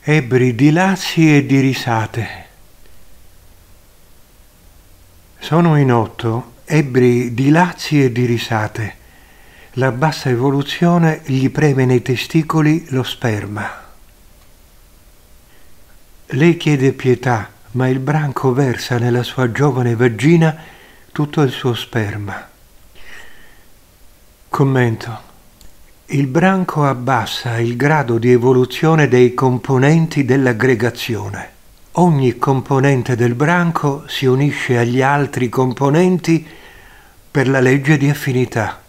Ebbri di lazzi e di risate. Sono in 8, ebbri di lazzi e di risate. La bassa evoluzione gli preme nei testicoli lo sperma. Lei chiede pietà, ma il branco versa nella sua giovane vagina tutto il suo sperma. Commento. Il branco abbassa il grado di evoluzione dei componenti dell'aggregazione. Ogni componente del branco si unisce agli altri componenti per la legge di affinità.